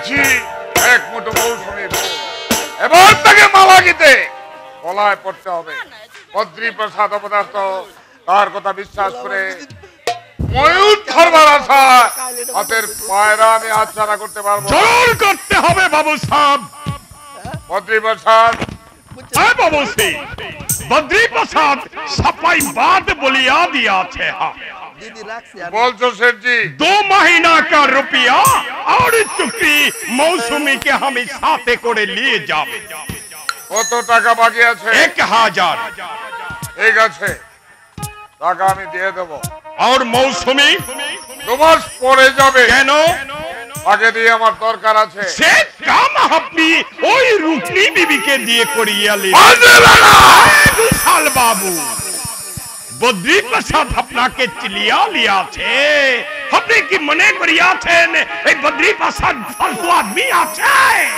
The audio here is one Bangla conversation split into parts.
পেয়েছি এক মুঠো মৌসুমী ফুল। এবার তাকে মালা গীতে গলায় পড়তে হবে। বদ্রী প্রসাদ অপদার্থ তার কথা বিশ্বাস করে ময়ূর ধরবার আশা হাতের পায়রা আমি হাতছাড়া করতে পারবো। জোর করতে হবে বাবু সাহেব। বদ্রী প্রসাদ বাবু সিং বদ্রী প্রসাদ सफाई बात बोलिया दिया थे। बोलছো सेठ जी 2 महीना का रुपया और चुक्ति मौसमी के हम साथे कोड़े लिए जावे। কত টাকা বাকি আছে? 1000। ঠিক আছে, টাকা আমি দিয়ে দেব। और मौसमी 2 মাস পরে যাবে। কেন? আগে দিয়ে আমার দরকার আছে। সে কাম আপনি ওই রুকনি বিবিকে দিয়ে করিয়ে লি। বিশাল বাবু বদ্রী প্রসাদ আপনাকে চিলিয়া লিয়াছে। আপনি কি মনে করিয়াছেন এই বদ্রী প্রসাদ ফালতু আদমি আছে?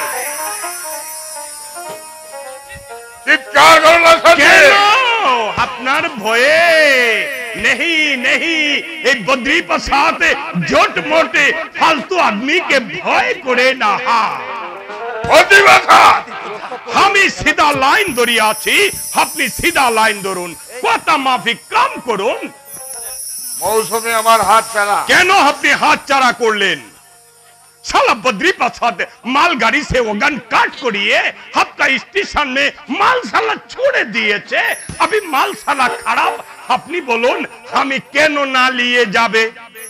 চিৎকার করলো কেন? আপনার ভয়ে नहीं नहीं এই বদ্রী প্রসাদ জোট মোটে ফালতু आदमी के ভয় করে না। বদ্রী প্রসাদ আমি সিধা লাইন ধরিয়াছি, আপনি সিধা লাইন ধরুন, কথা মাফিক কাম করুন। মৌসুমী আমার হাত ছাড়া। কেন আপনি হাত চারা করলেন? साला बद्री प्रसाद मालगाड़ी से वगन काट करिए आपका स्टेशन में माल साला छोड़े दिए चे। अभी माल साला खराब अपनी बोलून हमें केनो ना लिए जाबे।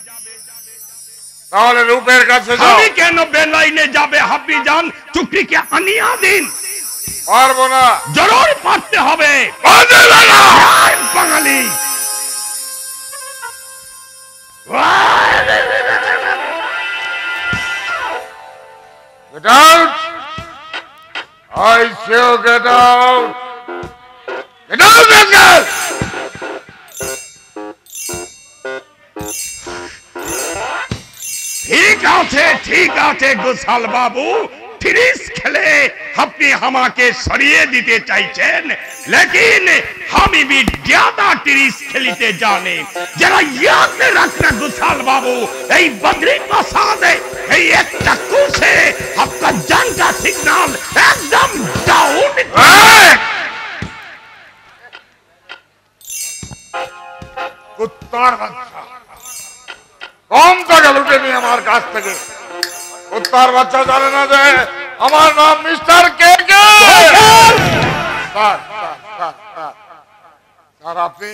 তাহলে রূপের কাছে যাও। আমি কেন বেলাইনে যাবে? আপনি যান চুক্তি কে আনিয়া দিন। পারবো না। জরুর পারতে হবে। বাঙালি Get out! I say get out! Get out, Rascal! ঠিক আছে গোসাল বাবু, ত্রিশ খেলে আপনি আমাকে সরিয়ে দিতে চাইছেন, लेकिन हम भी ज्यादा ত্রিশ খেলিতে জানে। যারা याद रखना গোসাল बाबू, এই বদ্রী প্রসাদ এই একটা কুশে आपका जंग का सिग्नल एकदम डाउन। কুত্তার বাচ্চা কম টাকা লুটে নি আমার কাছ থেকে। কুত্তার বাচ্চা জানে না যে আমার নাম মিস্টার কে কে। স্যার আপনি?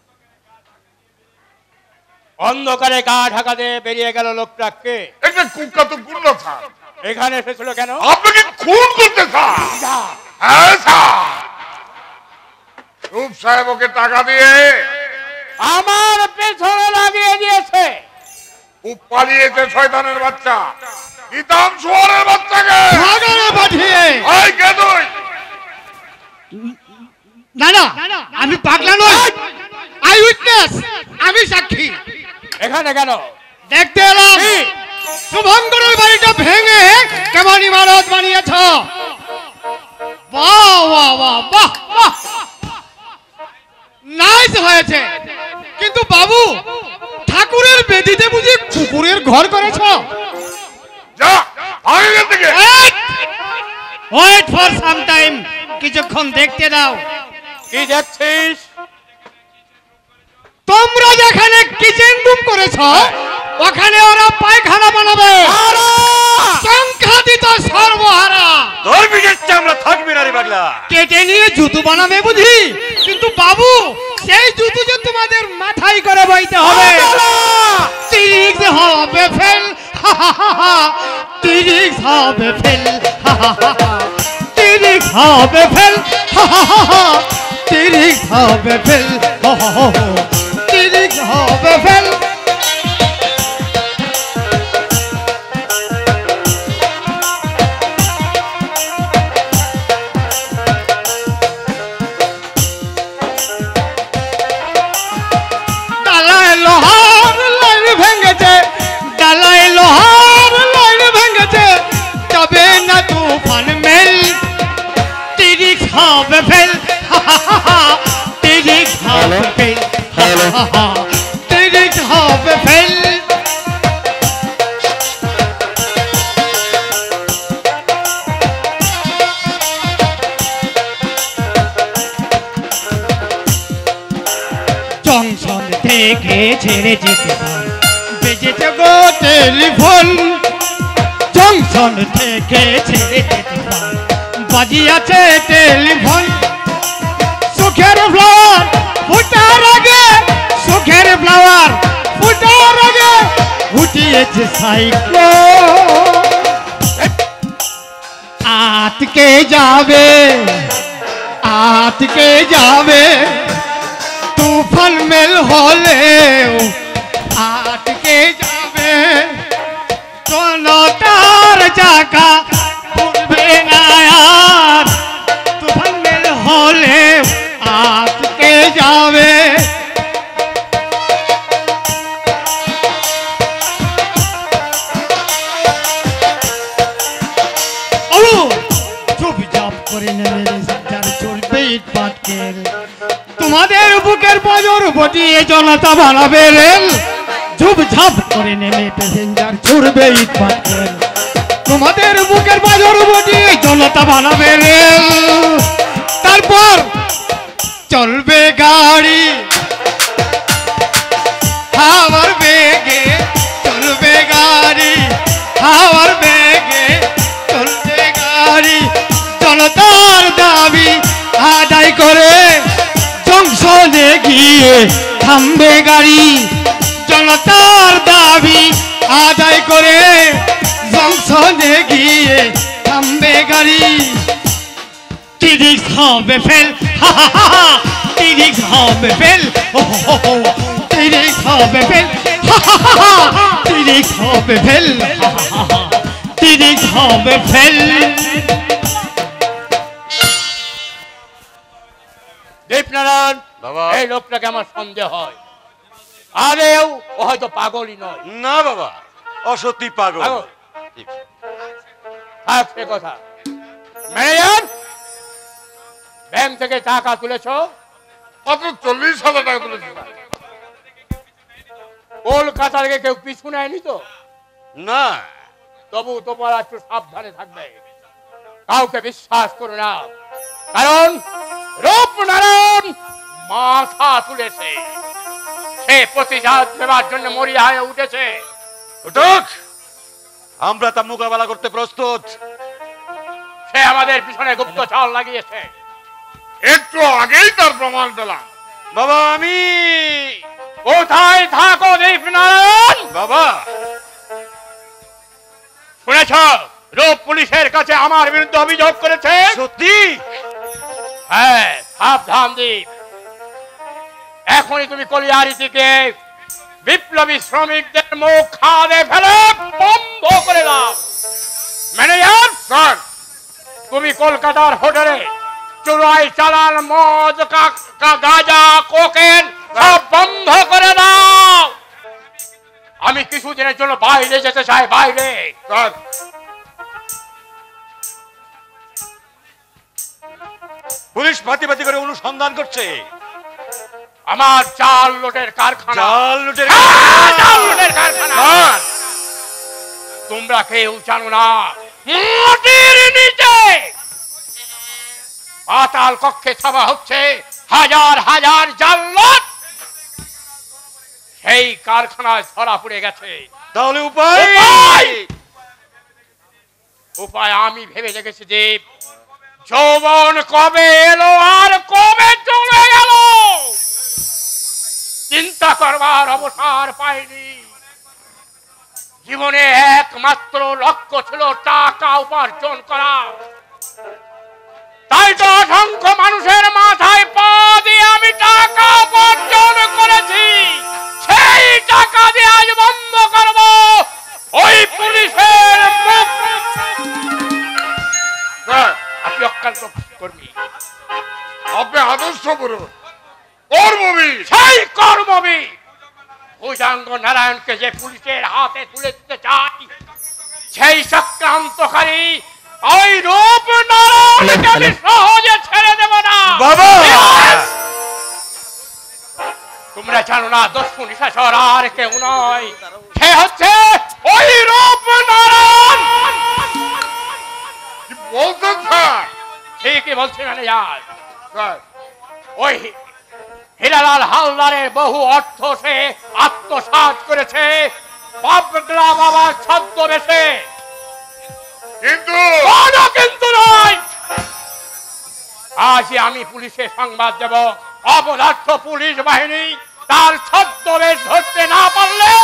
অন্ধকারে গা ঢাকা দিয়ে বেরিয়ে গেল লোকটাকে। এটা কুক্কা তো গুন্ডা স্যার। এখানে এসেছিল কেন? আপনাকে খুন করতে স্যার। হ্যাঁ স্যার। রূপ সাহেব ওকে টাকা দিয়ে আমার পেছনে লাগিয়ে দিয়েছে। পালিয়েছে শয়তানের বাচ্চা। ইতাম শুয়ারের বাচ্চাকে ভাগাড়ে পাঠিয়ে। ওই কে তুই? না না আমি পাগলা নই, আই উইটনেস, আমি সাক্ষী। এখানে কেন? দেখতে এলাম শুভঙ্করের বাড়িটা ভেঙে কেমন ইমারত বানিয়েছ। বাহ বাহ বাহ বাহ বাহ, নাইস হয়েছে। কিন্তু বাবু ঠাকুরের বেদিতে বুঝি কুকুরের ঘর করেছ? যা আগে এখান থেকে। ওয়েট ফর সাম টাইম, কিছুক্ষণ দেখতে দাও। কি দেখছিস? তোমরা যেখানে কিচেন রুম করেছ ওখানে ওরা পায়খানা বানাবে। সংখ্যাতীত সর্বহারা তোর বিজেচ্ছে আমরা থাকবি না রে পাগলা। কেটে নিয়ে জুতো বানাবে বুঝি, কিন্তু বাবু সেই জুতো যে তোমাদের মাথায় করে বইতে হবে। তিরিশ হবে ফেল, তিরিশ হবে ফেল, তিরিশ হবে ফেল, তিরিশ হবে ফেল, তিরিশ হবে ফেল। ডালায় লোহার লাইন ভেঙেছে, ডালায় লোহার লাইন ভেঙেছে, তবে না তুফান মেল। তিরিশ হবে ফেল, তিরিশ হবে ফেল, থেকে ছেড়ে যেতে পার বেজেছে গো টেলিফোন জংশন থেকে ছেড়ে যেতে পার বাজিয়াছে টেলিফোন সুখের ফ্লাওয়ার ফুটার আগে সুখের ফ্লাওয়ার ফুটার আগে ফুটিয়েছে সাইক্লোন আটকে যাবে আটকে যাবে তুফান মেল হলেও আটকে যাবে জনতার চাকা উঠবে না আর তুফান মেল হলেও আটকে যাবে তোমাদের বুকের বাজর বটিয়ে জনতা বানাবে রেল ঝুপঝাপ করে নেমে প্যাসেঞ্জার ছুড়বে ইট পাটকেল তোমাদের বুকের বাজর বটিয়ে জনতা বানাবে রেল তারপর চলবে গাড়ি হাওয়ার বেগে চলবে গাড়ি হাওয়ার বেগে চলবে গাড়ি জনতার দাবি আদায় করে জংশনে গিয়ে থামবে গাড়ি জনতার দাবি আদায় করে জংশনে গিয়ে থামবে গাড়ি টিরিক্স হবে ফেল টিরিক্স হবে ফেল টিরিক্স হবে ফেল টিরিক্স হবে ফেল টিরিক্স হবে ফেল দীপনারায়ণ বাবা। এই লোকটাকে আমার সন্দেহ হয় আরেও ও হয়তো পাগলই নয় না বাবা অসত্যি পাগল পাগল? থাক সে কথা ম্যানেজার ব্যাংক থেকে টাকা তুলেছ মাত্র 40,000 টাকা তুলেছি স্যার। কলকাতা থেকে কেউ পিছু নেয়নি তো না তবু তোমার একটু সাবধানে থাকবে কাউকে বিশ্বাস করো না কারণ রূপনারায়ণ মাথা তুলেছে সে প্রতিশোধ নেবার জন্য মরিয়া হয়ে উঠেছে উঠুক আমরা তা মোকাবেলা করতে প্রস্তুত সে আমাদের পিছনে গুপ্তচর লাগিয়েছে একটু আগেই তার প্রমাণ পেলাম। বাবা আমি কোথায় থাকো দীপনারায়ণ বাবা শুনেছ রূপ পুলিশের কাছে আমার বিরুদ্ধে অভিযোগ করেছে সত্যি হ্যাঁ সাবধান দ্বীপ এখনই তুমি কলিয়ারি থেকে বিপ্লবী শ্রমিকদের মুখ খাদে ফেলে বন্ধ করে দাও ম্যানেজার স্যার তুমি কলকাতার হোটেলে চুরাই চালান মদ গাঁজা কোকেন সব বন্ধ করে দাও আমি কিছুদিনের জন্য বাইরে যেতে চাই বাইরে স্যার পুলিশ পাতি পাতি করে অনুসন্ধান করছে আমার চাল লোটের কারখানা জাল লুটের চাল লোটের কারখানা স্যার তোমরা কেউ জানো না মাটির নিচে পাতাল কক্ষে ছাপা হচ্ছে হাজার হাজার জাল্লাদ সেই কারখানায় ধরা পড়ে গেছে তাহলে উপায় উপায়? উপায় আমি ভেবে দেখেছি দীপ যৌবন কবে এলো আর কবে চলে গেল চিন্তা করবার অবসর পাইনি জীবনে একমাত্র লক্ষ্য ছিল টাকা উপার্জন করা তাই তো অসংখ্য মানুষের মাথায় পা দিয়ে আমি টাকা উপার্জন করেছি সেই টাকা দিয়ে আজ বন্ধ করব ওই পুলিশের মুখ স্যার আপনি অক্লান্ত কর্মী আপনি আদর্শ পুরুষ কর্মবীর সেই কর্মবীর ভুজাঙ্গ নারায়ণকে যে পুলিশের হাতে তুলে দিতে চাই সেই চক্রান্তকারী ওই রূপ নারায়ণকে আমি সহজে ছেড়ে দেব না বাবা তোমরা জানো না দস্যু নিশাচর আর কেউ নয় সে হচ্ছে ওই রূপ নারায়ণ কি বলছেন স্যার? ঠিকই বলছি মানে যার স্যার ওই হিরালাল হালদারের বহু অর্থ সে আত্মসাৎ করেছে পাবলা বাবার ছদ্মবেশে। কিন্তু কিন্তু নয়, আজ আমি পুলিশে সংবাদ দেব, অপদার্থ পুলিশ বাহিনী তার ছদ্মবেশ ধরতে না পারলেও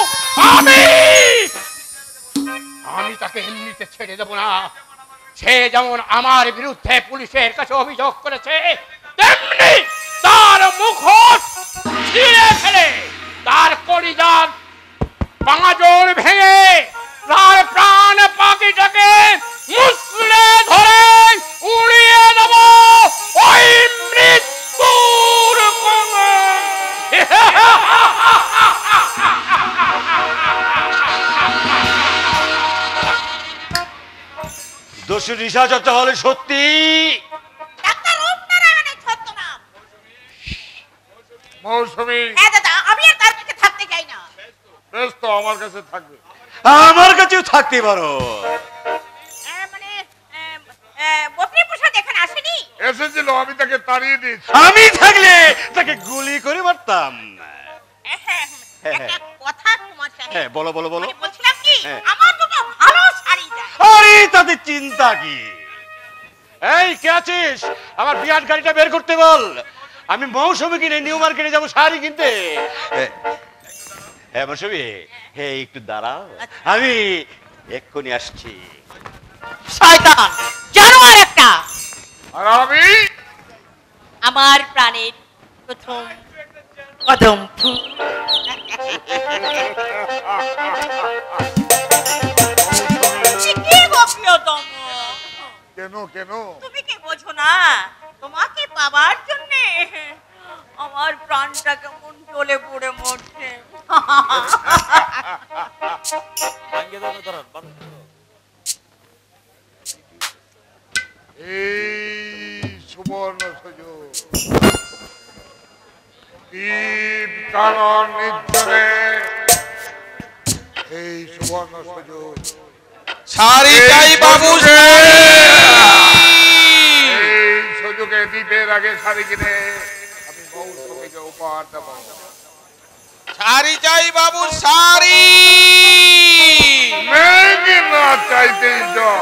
আমি তাকে এমনিতে ছেড়ে দেব না। সে যেমন আমার বিরুদ্ধে পুলিশের কাছে অভিযোগ করেছে, তেমনি তার মুখোশ ছিঁড়ে ফেলে তার কলিজার পাঁজর ভেঙে তার প্রাণ পাখিটাকে মুসলে ধরে উড়িয়ে দেব ওই মৃত্যুর কোণে। দোষী নিশা চর্চা হলে সত্যি মৌসুমী, আমি আর তার কাছে থাকতে চাই না। বেশ তো আমার কাছে থাকবে। আমার কাছেও থাকতে পারো। মানে বকরি প্রসাদ এখানে আসেনি? এসেছিল, আমি তাকে তাড়িয়ে দিয়েছি। আমি থাকলে তাকে গুলি করে মারতাম। একটা কথা কুমার সাহেব। হ্যাঁ, বলো বলো বলো। আমি বলছিলাম কি, হ্যাঁ। আমার দুটো ভালো শাড়ি চাই। আরে তাতে চিন্তা কি? এই কে আছিস? আমার বিরাট গাড়িটা বের করতে বল। আমি মৌসুমী কিনে নিউ মার্কেটে যাবো শাড়ি কিনতে। হ্যাঁ মৌসুমী, হ্যাঁ একটু দাঁড়াও, আমি এক্ষুনি আসছি। শয়তান, জানোয়ার একটা। আর আমি আমার প্রাণের প্রথম কদম ফুল। কি বকলো তুমি? কেন কেন? তুমি কি বোঝো না? তোমাকে পাবার জন্য আমার প্রাণটা কেমন জ্বলে পুড়ে মরছে। এই সুবর্ণ সুযোগ, দ্বীপ কানন নির্জনে এই সুবর্ণ সুযোগ, শাড়ি চাই বাবু, এই সুযোগে দ্বীপের আগে শাড়ি কিনে আমি মৌসুমীকে উপহার দেব। শাড়ি চাই বাবু, শাড়ি। মেঘ না চাইতেই জল।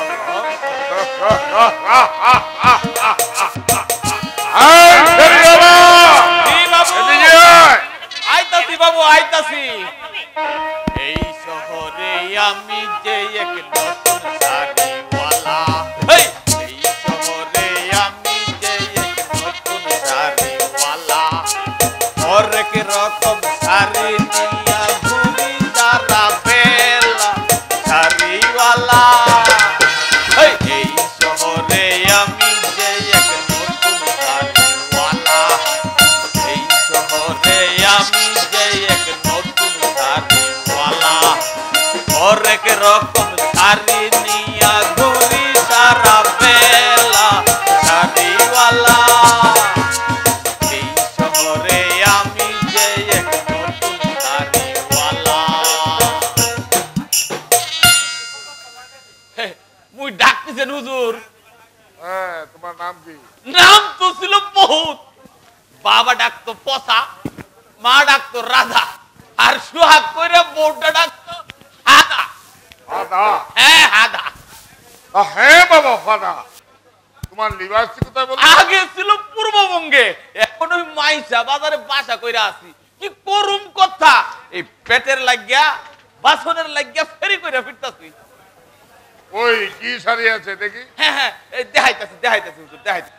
আইতাছি বাবু, আইতাছি। এই শহরে আমি যে এক নতুন শাড়িওয়ালা, এই শহরে আমি যে এক নতুন শাড়িওয়ালা, হরেক রকম শাড়ি নিয়া ঘুরি সারা বেলা শাড়িওয়ালা। এই শহরে আমি যে এক নতুন শাড়িওয়ালা, এই শহরে আমি যে এক নতুন শাড়িওয়ালা, হরেক রকম শাড়ি নিয়া ঘুরি সারা বেলা শাড়িওয়ালা। এই শহরে আমি যে এক নতুন শাড়িওয়ালা। মুই ডাকতেছেন হুজুর? হ্যাঁ, তোমার নাম কি? নাম তো ছিল বহুত। বাবা ডাকতো পচা, মা ডাকতো রাধা, আর সুহাগ করে বউটা ডাকতো হাদা। ফাদা? হ্যাঁ হাদা। হ্যাঁ বাবা, ফাদা। তোমার লিবাসটি কোথায় বলো? আগে ছিল পূর্ববঙ্গে, এখন ওই মাইসা বাজারে বাসা কইরা আছি। কি করুম কথা, এই পেটের লাগিয়া বাসনের লাগিয়া ফেরি কইরা ফিরতাছি। ওই কি শাড়ি আছে দেখি? হ্যাঁ হ্যাঁ, এই দেখাইতাছি দেখাইতাছি হুজুর, দেখাইতাছি।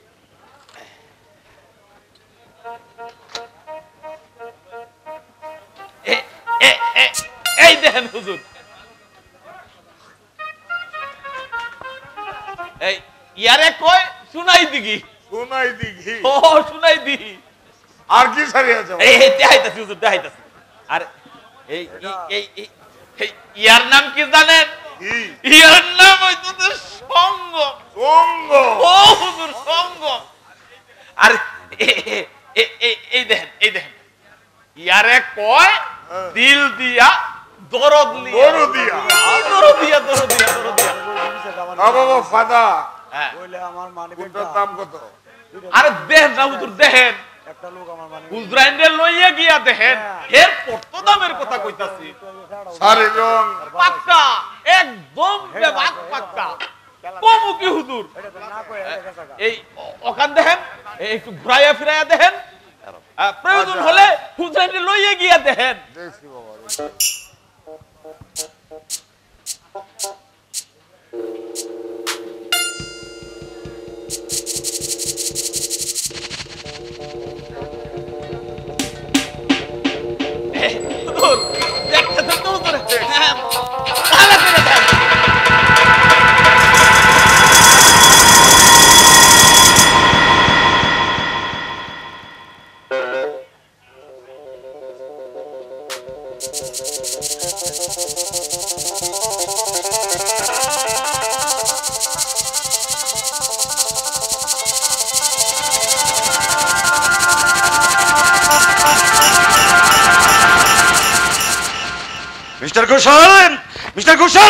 এই দেখেন হুজুর, এই ইয়ারে কয় শুনাই দিগি। সোনাই দিঘি। ও শুনাই দিগি। আর কি শাড়ি আছে? এই দেখাইতাছি হুজুর, দেখাইতাছি। আর এই ইয়ার নাম কি জানেন? কি? ইয়ার নাম হইতো সঙ্গ। সঙ্গ? ও হুজুর, সঙ্গ। আর এই দেখেন, এই দেখেন, ইয়ারে কয় দিল দিয়া দরদ লিয়া। দরদিয়া? দরদিয়া, দরদিয়া, দরদিয়া। বাবা ফাদা, হ্যাঁ। কোনটার দাম কত? আরে দেখেন না হুজুর, দেখেন গুজরাইন্ডে লইয়া গিয়া দেখেন এরপর তো দামের কথা কইতাছি শাড়ি রং পাক্কা একদম বেবাক পাক্কা কমু কি হুজুর এই ওখান দেখেন একটু ঘুরাইয়া ফিরাইয়া দেখেন প্রয়োজন হলে গুজরাইন্ডে লইয়া গিয়া দেখেন দেখছি বাবা হুজুর দেখতেছেন তো হুজুর ভালো করে দেখেন মিস্টার ঘোষাল, মিস্টার ঘোষাল,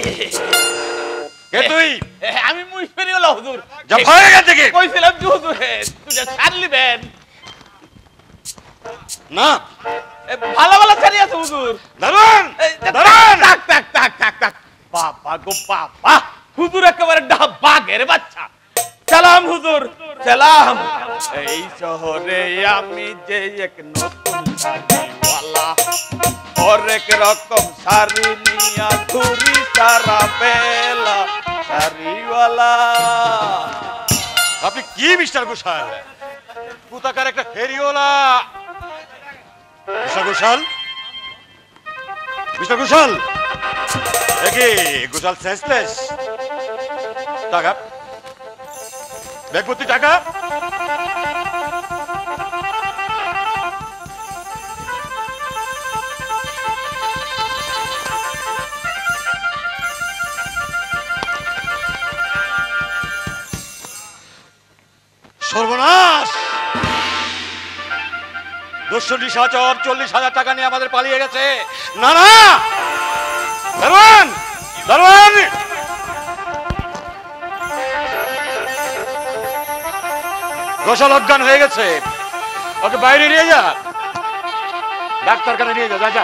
কে তুই? আমি মুশফিরি হলো হুজুর যা ভয় এখান থেকে। কইছিলাম যে হুজুর তুই যা ছাড় লিবেন না, ভালো ভালো ছাড়ি আছে হুজুর দারুন দারুন। তাক তাক তাক তাক তাক বাবা গো বাবা হুজুর একেবারে বাঘের বাচ্চা সালাম হুজুর সালাম এই শহরে আমি যে এক নতুন শাড়িওয়ালা হরেক রকম শাড়ি নিয়া ঘুরি সারা বেলা শাড়িওয়ালা আপনি কি মিস্টার ঘোষাল? কোথাকার একটা ফেরিওয়ালা? মিস্টার ঘোষাল, মিস্টার ঘোষাল, দেখি ঘোষাল সেন্সলেস। টাকা ব্যাগ ভর্তি টাকা। সর্বনাশ! দস্যু নিশাচর 40,000 টাকা নিয়ে আমাদের পালিয়ে গেছে। না না, দারোয়ান দারোয়ান, ঘোষাল অজ্ঞান হয়ে গেছে, ওকে বাইরে নিয়ে যা, ডাক্তারখানে নিয়ে যা, যা যা।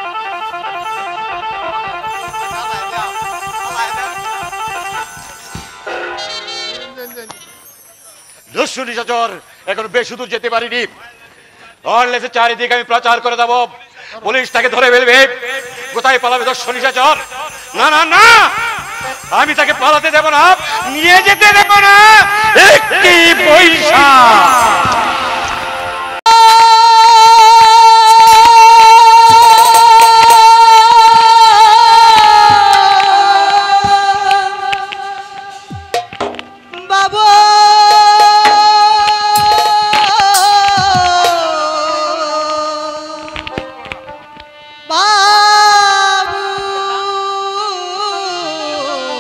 দস্যু নিশাচর এখন বেশি দূর যেতে পারিনি। অনলেসে চারিদিকে আমি প্রচার করে দেব, পুলিশ তাকে ধরে ফেলবে। কোথায় পালাবে দস্যু নিশাচর? না না না, আমি তাকে পালাতে দেব না, নিয়ে যেতে দেব না। একটি পয়সা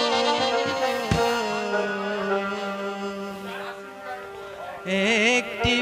একটি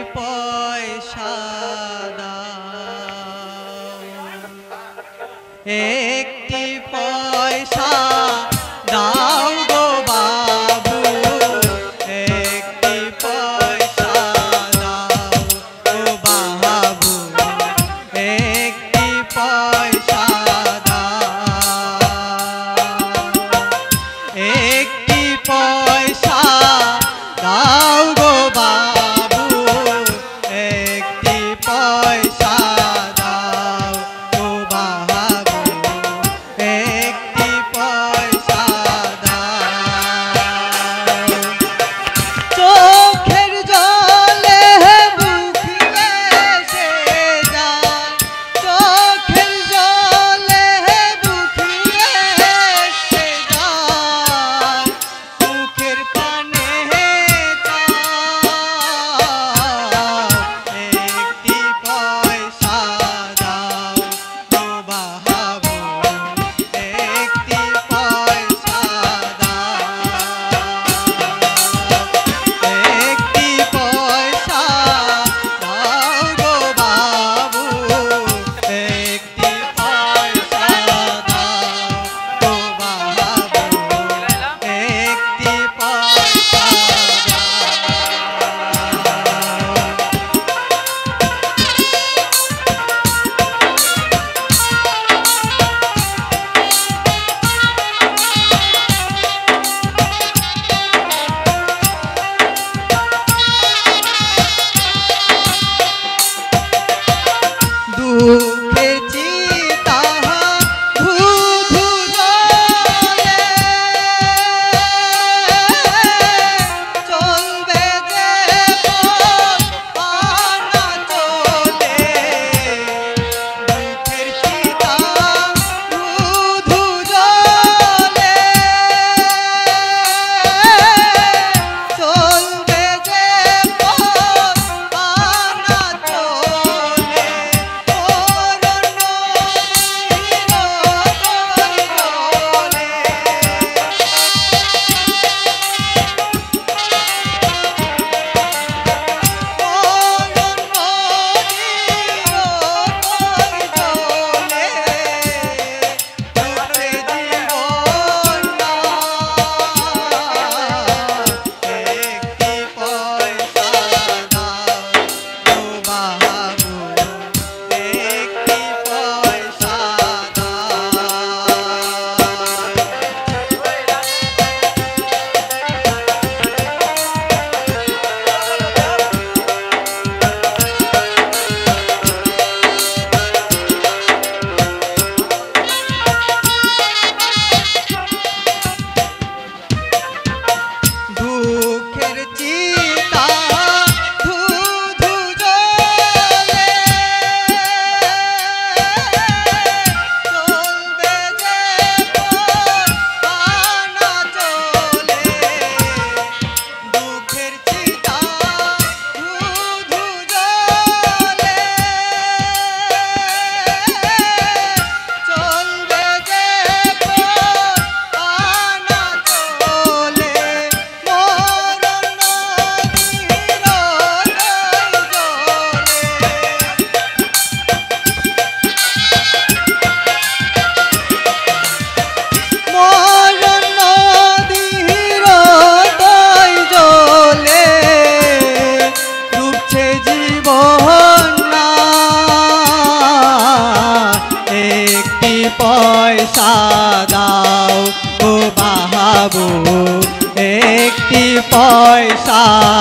বাবু একটি পয়সা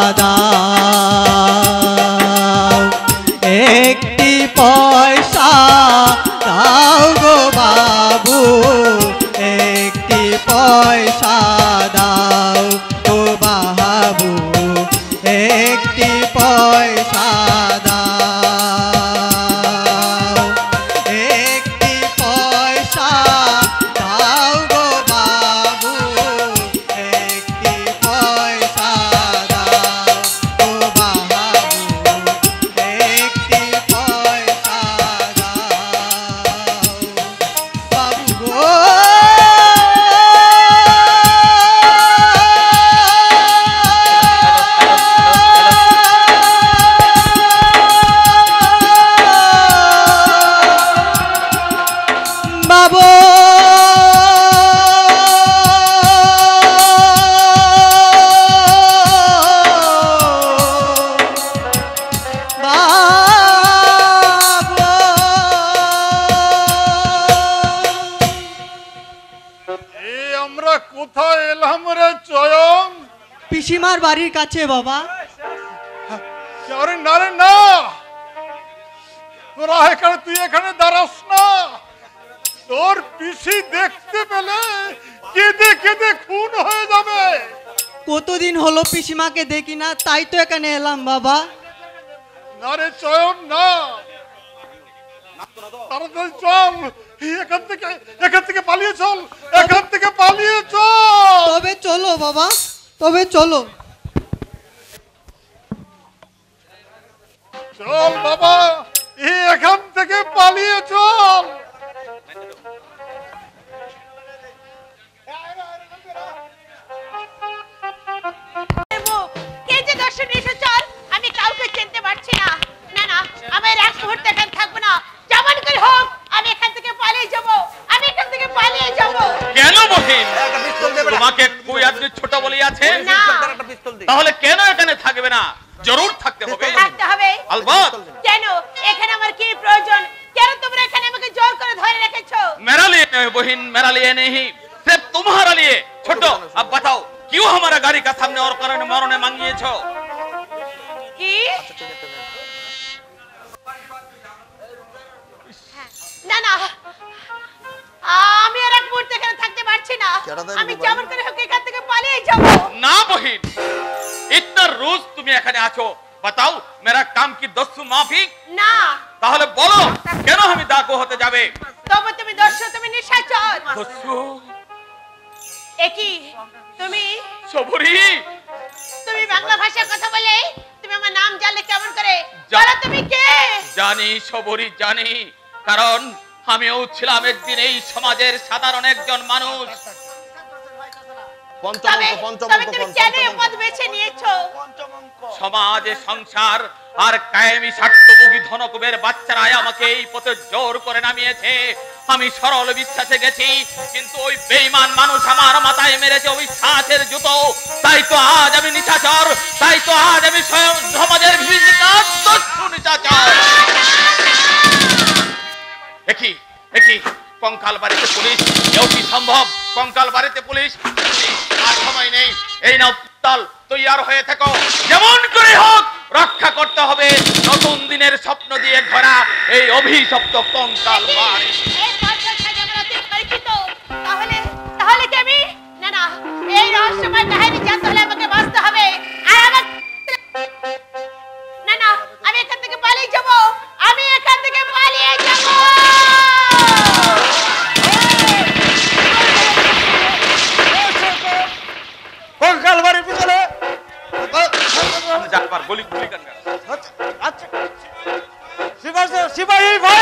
দাও, একটি পয়সা দাও গো বাবু, একটি পয়সা দাও গো বাবু, একটি পয়সা দাও, একটি পয়সা দাও গো বাবু, একটি পয়সা দাও গো বাবু, একটি পয়সা দাও বাবু গো। বাবু আমরা কোথায় এলাম রে চয়ন? পিসিমার বাড়ির কাছে বাবা। আরে না রে না, তোরা এখানে, তুই এখানে দাঁড়াস না। তোর পিসি দেখতে পেলে কেঁদে কেঁদে খুন হয়ে যাবে। কতদিন হলো পিসিমাকে দেখি না, তাই তো এখানে এলাম বাবা। না রে চয়ন না, তাড়াতাড়ি চল এখান থেকে পালিয়ে চল, এখান থেকে পালিয়ে চল। তবে চলো বাবা, তবে চলো। চল বাবা, এখান থেকে পালিয়ে চল। কে যে দর্শন এসে চল, আমি কাউকে চিনতে পারছি না। না না, আমি আর এক মুহূর্তে এখানে থাকবো না। যেমন করে হোক আমি এখান থেকে পালিয়ে যাব, আমি এখান থেকে পালিয়ে যাব। কেন বহিন? তোমাকে কই আদমি ছোট বলি আছে? না। তাহলে কেন এখানে থাকবে না? জরুর থাকতে হবে। থাকতে হবে আলবাত। কেন? এখানে আমার কি প্রয়োজন? কেন তোমরা এখানে আমাকে জোর করে ধরে রেখেছো? मेरा लिए नहीं बहन, मेरा लिए नहीं, सिर्फ तुम्हारा लिए। छोटो, अब बताओ क्यों हमारा गाड़ी का सामने और कारण मरने मांगिए छो? কি? না না, আমি আর এক মুহূর্তে এখানে থাকতে পারছি না। আমি যেমন করে হোক এখান থেকে পালিয়ে যাব। ना बहन, इतना रोज तुम्हें এখানে আছো, बताओ मेरा काम की दस्यु माफी? না। তাহলে বলো কেন আমি ডাকু হতে যাবে? তবে তুমি দস্যু, তুমি নিশাচর। দস্যু? একই তুমি সবরি? তুমি বাংলা ভাষায় কথা বলে তুমি আমার নাম জানলে কেমন করে? জা- বলো তুমি কে? জানি সবরি জানি, কারণ আমিও ছিলাম একদিন এই সমাজের সাধারণ একজন মানুষ। তবে তবে তুমি কেন এই পথ বেছে নিয়েছো? সমাজে সংসার আর কায়েমি স্বার্থভোগী ধনকুবের বাচ্চারা আমাকে এই পথে জোর করে নামিয়েছে। আমি সরল বিশ্বাসে গেছি, কিন্তু ওই বেঈমান মানুষ আমার মাথায় মেরেছে ওই সাথের জুতো। তাই তো আজ আমি নিশাচর, তাই তো আজ আমি স্বয়ং সমাজের বিভীষিকার দস্যু নিশাচর। একই একই কঙ্কাল বাড়িতে পুলিশ, এও কি সম্ভব? কঙ্কাল বাড়িতে পুলিশ, আর সময় নেই। এই নাও পিস্তল, তৈয়ার হয়ে থাকো। যেমন করে হোক রক্ষা করতে হবে নতুন দিনের স্বপ্ন দিয়ে ভরা এই অভিশপ্ত কঙ্কাল বাড়ি। এই পথের সাথে আমরা অতি পরিচিত। তাহলে তাহলে কি আমি? না না, এই রহস্যময় কাহিনী জানতে হলে আমাকে বাঁচতে হবে। আর আমার না না, আমি এখান থেকে পালিয়ে যাব, আমি এখান থেকে পালিয়ে যাব। কঙ্কাল বাড়ির পিছনে যাবার গলি গুলি কান গা। আচ্ছা সিপাহী ভাই,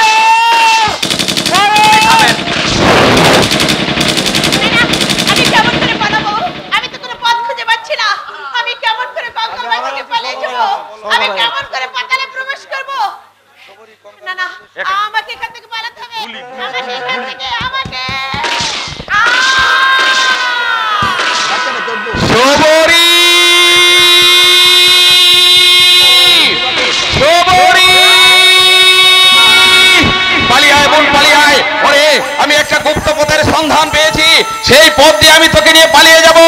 আমি কেমন করে পালাবো? আমি তো কোনো পথ খুঁজে পাচ্ছি না। আমি কেমন করে কঙ্কাল বাড়ি থেকে পালিয়ে যাব? আমি কেমন করে পাতালে প্রবেশ করব? না না, আমাকে এখান থেকে পালাতে হবে। আমাকে এখান থেকে আমাকে সবরি সবরি পালিয়ে আয় বোন, পালিয়ে আয়। ওরে আমি একটা গুপ্ত পথের সন্ধান পেয়েছি, সেই পথ দিয়ে আমি তোকে নিয়ে পালিয়ে যাব।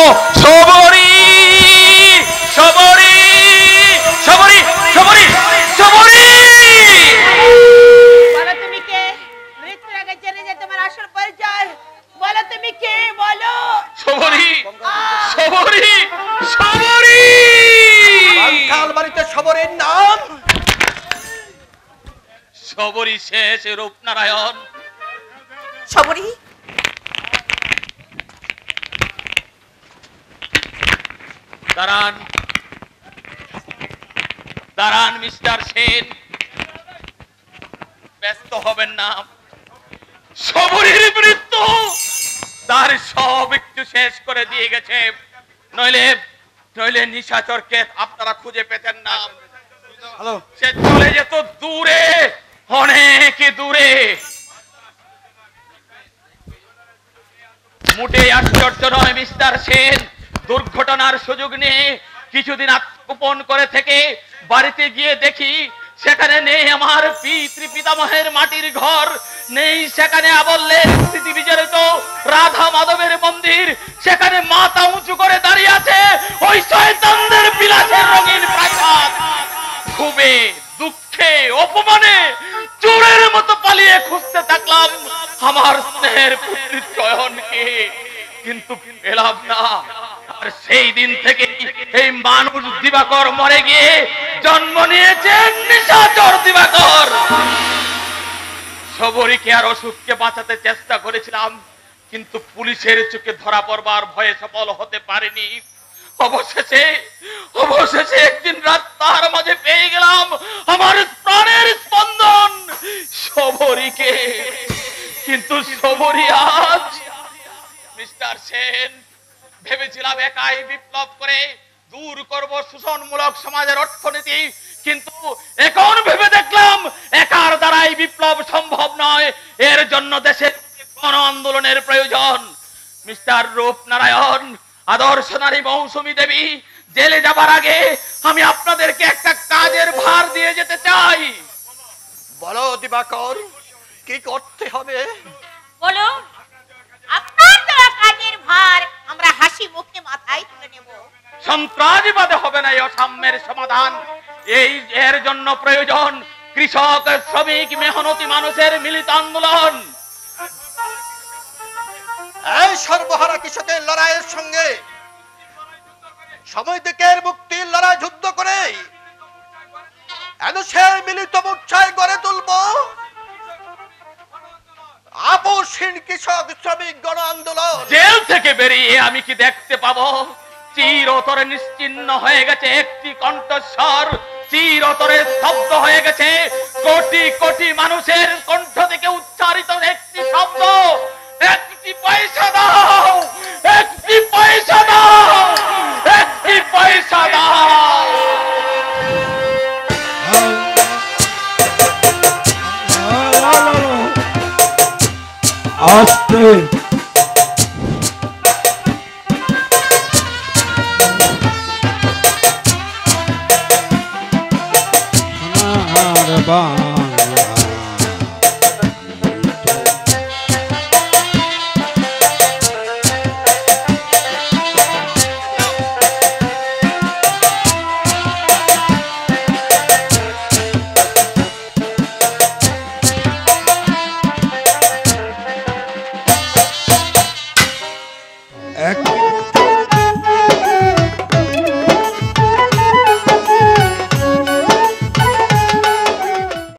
সবরই শেষ রূপনারায়ণ। সবরি দাঁড়ান দাঁড়ান মিস্টার সেন, ব্যস্ত হবেন না। সবরীর মৃত্যু তার সব একটু শেষ করে দিয়ে গেছে, নইলে নইলে নিশাচরকে আপনারা খুঁজে পেতেন না। সে চলে যেত দূরে, অনেক দূরে। মোটেই আশ্চর্য নয় মিস্টার সেন, দুর্ঘটনার সুযোগ নিয়ে কিছুদিন আত্মগোপন করে থেকে বাড়িতে গিয়ে দেখি সেখানে নেই আমার পিতামহের মাটির ঘর, নেই সেখানে আবল্লের স্মৃতি বিজড়িত রাধা মাধবের মন্দির, সেখানে মাথা উঁচু করে দাঁড়িয়ে আছে ওই শয়তানদের বিলাসের রঙিন প্রাসাদ। খুবে দুঃখে অপমানে চোরের মতো পালিয়ে খুঁজতে থাকলাম আমার স্নেহের পুত্রী চয়নকে, কিন্তু পেলাম না। আর সেই দিন থেকে এই মানুষ দিবাকর মরে গিয়ে জন্ম নিয়েছেন নিশাচর দিবাকর। সবরীকে আর অসুখকে বাঁচাতে চেষ্টা করেছিলাম, কিন্তু পুলিশের চোখে ধরা পড়বার ভয়ে সফল হতে পারিনি। অবশেষে একদিন রাত তার মাঝে পেয়ে গেলাম আমার প্রাণের স্পন্দন সবরীকে। কিন্তু সবরী আজ মিস্টার সেন, ভেবেছিলাম একাই বিপ্লব করে দূর করব শোষণমূলক সমাজের অর্থনীতি, কিন্তু এখন ভেবে দেখলাম একার দ্বারাই বিপ্লব সম্ভব নয়, এর জন্য দেশের গণ আন্দোলনের প্রয়োজন। মিস্টার রূপনারায়ণ, আদর্শ নারী মৌসুমী দেবী, জেলে যাবার আগে আমি আপনাদেরকে একটা কাজের ভার দিয়ে যেতে চাই। বলো দিবাকর, কি করতে হবে? বলো, আপনার দেওয়া কাজের ভার আমরা হাসি মুখে মাথায় তুলে নেব। সন্ত্রাসবাদে হবে না এই অসাম্যের সমাধান। এর জন্য প্রয়োজন কৃষক, শ্রমিক, মেহনতি মানুষের মিলিত আন্দোলন। এই সর্বহারা কৃষকের লড়াইয়ের সঙ্গে সময় মুক্তির লড়াই যুদ্ধ করে এদেশের মিলিত মোর্চায় গড়ে তুলব আপসহীন কৃষক শ্রমিক গণ আন্দোলন। জেল থেকে বেরিয়ে আমি কি দেখতে পাবো চিরতরে নিশ্চিহ্ন হয়ে গেছে একটি কণ্ঠস্বর, চিরতরে স্তব্ধ হয়ে গেছে কোটি কোটি মানুষের কণ্ঠ থেকে উচ্চারিত একটি শব্দ, একটি পয়সা দাও, একটি পয়সা দাও, একটি পয়সা দাও। আস্তে বা